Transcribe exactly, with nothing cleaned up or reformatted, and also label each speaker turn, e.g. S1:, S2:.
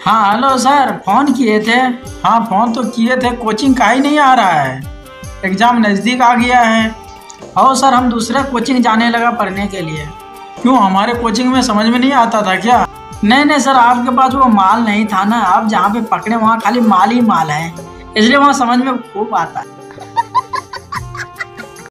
S1: हाँ hello sir, phone किए थे। हाँ फ़ोन तो किए थे, कोचिंग का ही नहीं आ रहा है। एग्ज़ाम नज़दीक आ गया है और सर हम दूसरा कोचिंग जाने लगा पढ़ने के लिए। क्यों, हमारे कोचिंग में समझ में नहीं आता था क्या? नहीं नहीं सर, आपके पास वो माल नहीं था ना। आप जहाँ पे पकड़े वहाँ खाली माल ही माल है, इसलिए वहाँ समझ में खूब आता है।